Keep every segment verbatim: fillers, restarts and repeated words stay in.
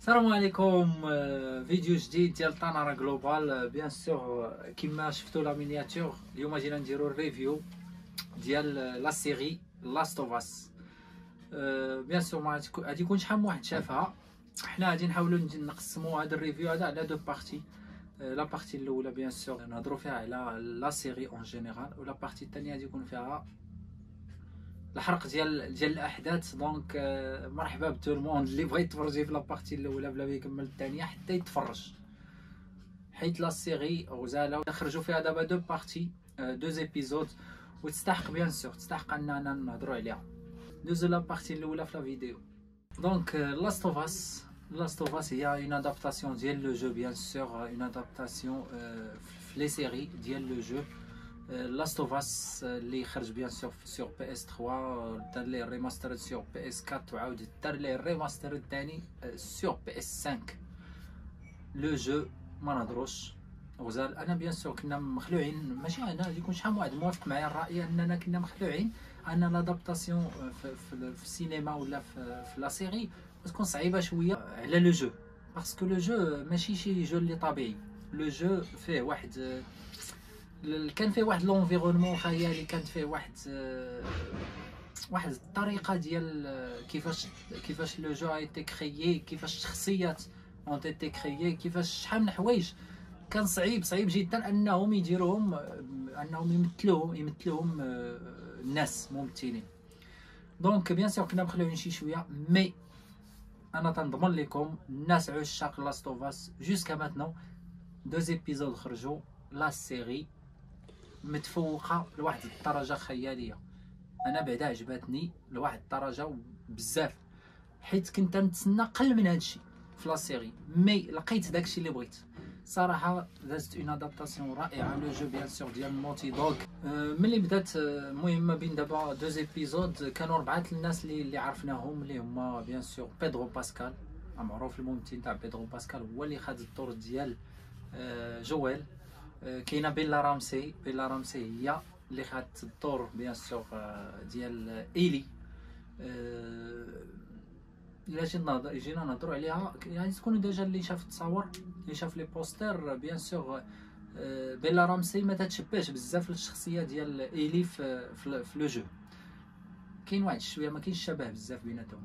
السلام عليكم. فيديو جديد ديال طنارا جلوبال. بيان سور كيما شفتوا لا مينياتور، اليوم جينا نديرو الريفيو ديال لا سيري لاست اوف اس. بيان سور ما غادي يكون شحال من واحد شافها. حنا غادي نحاولوا نقسموا هذا الريفيو هذا على دو بارتي. لا بارتي الاولى بيان سور نهضروا فيها على لا سيري اون جينيرال، ولا بارتي الثانيه غادي يكون فيها الحرق ديال ديال الاحداث. دونك مرحبا بتو الموند اللي بغى يتفرج في لابارتي الاولى بلا ما يكمل الثانيه حتى يتفرج، حيت لا سيري غزاله. خرجوا فيها دابا دو بارتي، دو زيبيزود، وتستحق بيان سور تستحق اننا نهضروا عليها. دوزو لا بارتي الاولى في لا فيديو. دونك لاست اوف اس لاست اوف اس هي اون ادابتاسيون ديال لو جو، بيان سور اون ادابتاسيون في لي سيري ديال لو جو. لاست اوف اس اللي خرج بيان سور سور بي اس ثلاثة، دار ليه ريماستر سور بي اس أربعة، وعاود دار ليه ريماستر الثاني سور بي اس خمسة. لو جو ما نهضروش غزال. انا بيان سور كنا مخلوعين، ماشي انا غادي يكون شحال من واحد موافق معايا الراي، اننا كنا مخلوعين ان لادابتاسيون في, في, في السينما ولا في, في لا سيري تكون صعيبه شويه على لو جو، باسكو لو جو ماشي شي جو اللي طبيعي. لو جو فيه واحد، كان فيه واحد لونفيرونمون خيالي، كانت فيه واحد واحد الطريقه ديال كيفاش كيفاش لو جو ايتي كريي، كيفاش الشخصيات اون تيتي كريي، كيفاش شحال من حوايج كان صعيب صعيب جدا انهم يديروهم، انهم يمثلوهم يمثلوهم الناس ممثلين. دونك بيان سور كنا مخلوعين شي شويه، مي انا تنضمن لكم الناس عشاق لاست اوف اس جوسكا ماتنو دو زيبيزود خرجوا، لا سيري متفوقه لواحد الدرجه خياليه. انا بعدا عجبتني لواحد الدرجه بزاف، حيت كنت نتسنى قل من هادشي في لا سيري، مي لقيت داكشي اللي بغيت صراحه. دازت اون ادابتاسيون رائعه. لو جو بيان سور ديال موتي دوغ ملي بدات، المهم ما بين دابا دو زيبيزود كانوا اربعه الناس اللي اللي عرفناهم، اللي هما بيان سور بيدرو باسكال، معروف الممثل تاع بيدرو باسكال، هو اللي خد الدور ديال جويل. كاينه بيلا رامسي، بيلا رامسي هي اللي خدت الدور بيان سور ديال ايلي. الا جينا جينا نهضروا عليها، يعني تكونوا ديجا اللي شاف التصاور، اللي شاف لي بوستر، بيان سور بيلا رامسي ما تتشبهش بزاف للشخصيه ديال ايلي في في, في لو جو. كاين واحد شويه ما كاينش شبه بزاف بيناتهم،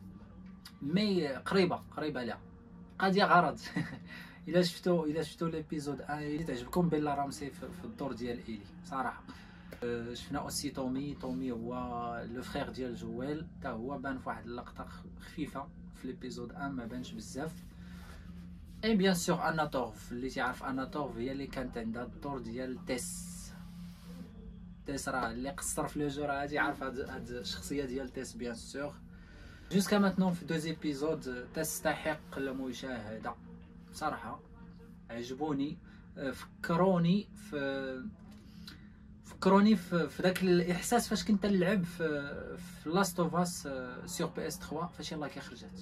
مي قريبه قريبه لها قضيه غرض. الا شفتو الا شفتو ليبيزود اللي تعجبكم بيلا رامسي في, في الدور ديال ايلي صراحه. أه شفنا اوسي تومي تومي هو لو فرير ديال جويل، حتى هو بان في واحد اللقطه خفيفه في ليبيزود واحد، ما بانش بزاف. اي بيان سور انا تورف، اللي تعرف انا تورف هي اللي كانت عندها الدور ديال تيس. تيس راه اللي قصر في لو جو راه غادي يعرف هاد, هاد الشخصيه ديال تيس بيان سور. جوسكا ماتنون في دو زيبيزود تستحق المشاهده صراحه، عجبوني. فكروني في فكروني في, في داك الاحساس فاش كنت نلعب في في لاست اوف اس سور بي اس ثلاثة فاش يلاه كي خرجت.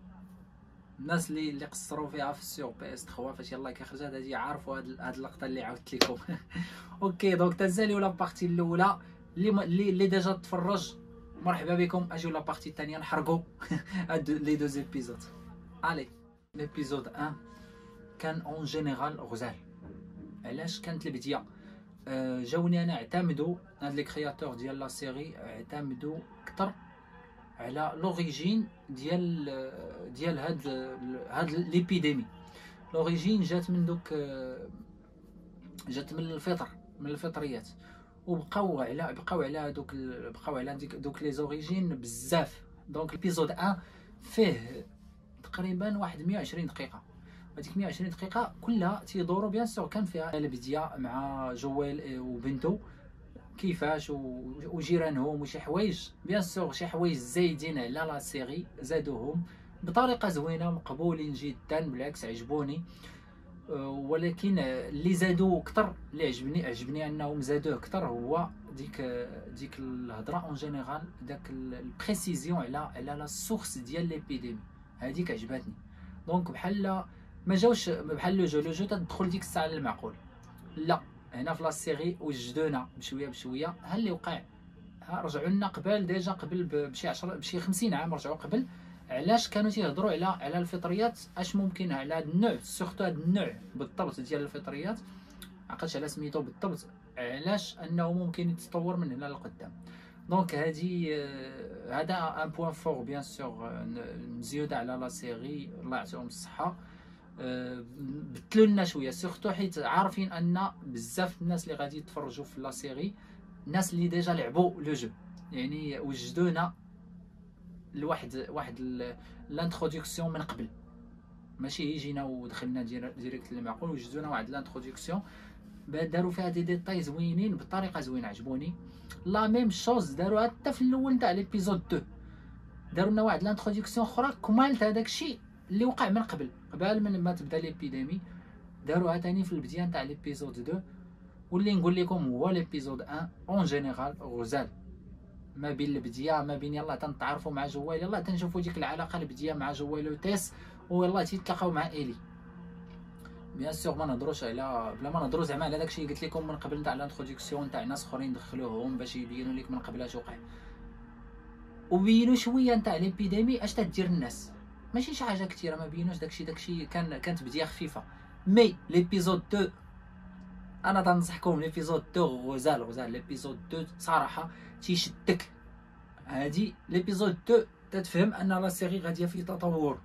الناس اللي اللي قصروا فيها في سور بي اس ثلاثة فاش يلاه كي خرجت غادي يعرفوا هاد هاد اللقطه اللي عاودت لكم. اوكي دونك تنساليو لا بارتي الاولى. اللي اللي, اللي ديجا تفرج مرحبا بكم، اجيو لا بارتي الثانيه نحرقوا هاد لي دو زيبيزود. الي ليبيزود واحد كان اون جينيرال غزال. علاش كانت البديه؟ أه جاوني انا اعتمدوا هاد لي كرياتور ديال لا سيري، اعتمدوا اكثر على لوريجين ديال ديال هاد هاد ليبيديمي. لوريجين جات من دوك، جات من الفطر، من الفطريات، وبقاو على بقاو على هذوك بقاو على ديك دوك لي زوريجين بزاف. دونك البيزود واحد فيه تقريبا واحد مية وعشرين دقيقه، هذيك مية وعشرين دقيقه كلها تيدوروا بيان سور. كان فيها البديه مع جويل وبنتو كيفاش وجيرانهم وشي حوايج، بيان سور شي حوايج زايدين على لا سيري زادوهم بطريقه زوينه مقبولين جدا، بالعكس عجبوني. ولكن اللي زادوا اكثر، اللي عجبني عجبني انهم زادوه اكثر، هو ديك ديك الهضره اون جينيرال، داك البريسيزيون على على لا سورس ديال ليبيديمي، هذيك عجبتني. دونك بحال ما جاوش بحال لو جو، لو جو تدخل ديك الساعه للمعقول، لا هنا في لا سيري وجدونا بشويه بشويه. ها اللي وقع، ها رجعوا لنا قبل ديجا، قبل بشي عشرة بشي خمسين عام رجعوا قبل، علاش كانوا تيهضروا على على الفطريات، اش ممكن على هذا النوع، سورتو هذا النوع بالضبط ديال الفطريات، عقلتش على سميتو بالضبط، علاش انه ممكن يتطور من هنا للقدام. دونك هادي هذا ان بوين فور بيان سور مزيوده على لا سيري، الله يعطيهم الصحه. بدلوا لنا شويه سورتو حيت عارفين ان بزاف الناس اللي غادي يتفرجوا في لا سيري الناس اللي ديجا لعبوا لو جو، يعني وجدونا لواحد واحد لانتروداكسيون من قبل، ماشي جينا ودخلنا ديريكت للمعقول، وجدونا واحد لانتروداكسيون داروا فيها دي ديتاي زوينين بطريقه زوينه عجبوني. لا ميم شوز داروا حتى في الاول تاع ليبيزود اثنين، داروا لنا واحد لانتروداكسيون اخرى كمالت هذاك الشيء اللي وقع من قبل قبل من ما تبدا ليبيديمي، داروها ثاني في البديان تاع ليبيزود اثنين. واللي نقول لكم هو ليبيزود واحد اون جينيرال غزال، ما بين البديه ما بين يلاه تنتعرفوا مع جويل، يلاه تنشوفوا ديك العلاقه البديه مع جويل وتيس، ويلاه تيتلاقاو مع ايلي. بيان سور ما نهضروش على بلا ما نهضروا زعما على داكشي اللي قلت لكم من قبل تاع الانتروداكسيون تاع ناس اخرين دخلوهم باش يبينوا لك من قبل اش وقع، وبينوا شويه نتاع ليبيديمي اش تدير الناس، ماشي شي حاجه كثيره، ما بينوش داكشي داكشي كان كانت بديه خفيفه. مي ليبيزود اثنين انا تنصحكم، ليبيزود اثنين غزال غزال، ليبيزود اثنين صراحه تيشدك. هادي ليبيزود اثنين تتفهم ان لا سيري غاديه في تطور.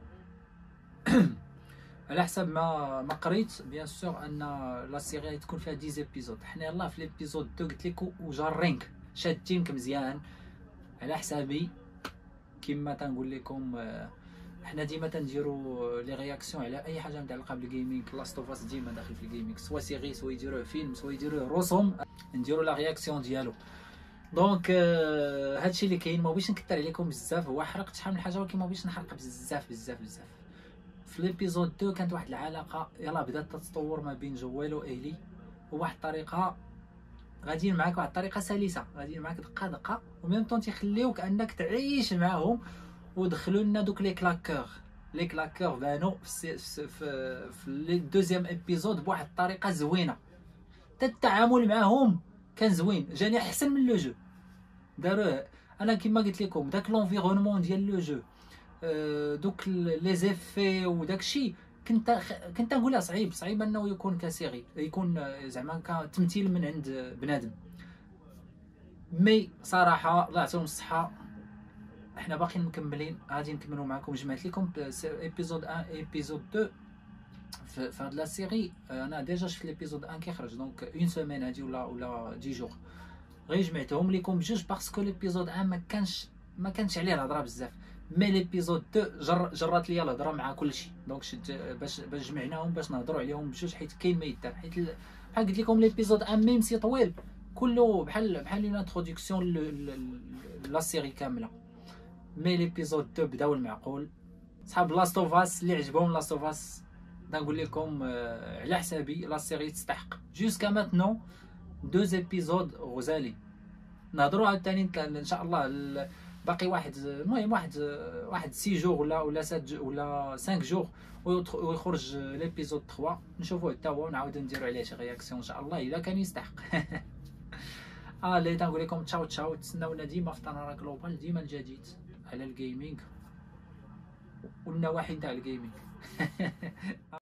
على حسب ما ما قريت بيان سور ان لا سيري تكون فيها عشرة ايبيزود، حنا يلاه في ليبيزود اثنين قلت لكم وجارينك شادينك مزيان. على حسابي كما تنقول لكم، حنا ديما تنديروا لي رياكسيون على اي حاجه متعلقه بالجيمنج، لاست اوف اس ديما داخل في الجيمنج، سوا سيري سوا يديروه فيلم سوا يديروه رسوم، نديروا لا رياكسيون ديالو. دونك euh, هادشي اللي كاين، ما بغيتش نكثر عليكم بزاف، هو حرقت شحال من حاجه ولكن ما بغيتش نحرق بزاف بزاف بزاف. في ليبيزود اثنين كانت واحد العلاقه يلاه بدات تتطور ما بين جويل وايلي، وواحد الطريقه غاديين معاك، واحد الطريقه سلسه غاديين معاك دقه دقه، وميم طون تيخليوك انك تعيش معاهم. ودخلوا لنا دوك لي كلاكور، لي كلاكور بانوا في في في لي دوزيام ايبيزود بواحد الطريقه زوينه، حتى التعامل معاهم كان زوين، جاني احسن من لو جو. داروه انا كما قلت لكم داك لونفيرونمون ديال لو جو، دوك لي زيفي وداك الشيء، كنت كنت نقولها صعيب صعيب انه يكون كسيري، يكون زعما كتمثيل من عند بنادم. مي صراحه الله يعطيهم الصحه، احنا باقيين مكملين، غادي نكملوا معكم. جمعت لكم ايبيزود واحد ايبيزود اثنين في في هاد لا سيري. انا ديجا شفت ليبيزود واحد كيخرج، دونك اون سيمين هادي ولا ولا دي جور، غير جمعتهم لكم بجوج باسكو ليبيزود واحد ما كانش ما كانش عليه الهضره بزاف، مي ليبيزود اثنين جر جرات ليا الهضره مع كلشي، دونك شد باش باش جمعناهم باش نهضروا عليهم بجوج، حيت كاين ما يدار، حيت بحال قلت لكم ليبيزود واحد ميم سي طويل كله بحال بحال اون انتروداكسيون لا سيري كامله. مي ليبيزود اثنين بداو المعقول. صحاب لاست اوف اس اللي عجبهم لاست اوف اس، نقول لكم على حسابي لا سيري تستحق جوسكا ماتنون دوز ايبيزود غزالي. نهضروا عاوتاني ان شاء الله باقي واحد، المهم واحد واحد سي جور ولا ولا سات ولا خمسة جور ويخرج ليبيزود ثلاثة، نشوفوه حتى هو ونعاودو نديرو عليه شي رياكسيون ان شاء الله الا كان يستحق. اه اللي تنقول لكم تشاو تشاو، تسناونا ديما في تنارا جلوبال، ديما الجديد على الجيمنج والنواحي تاع الجيمنج.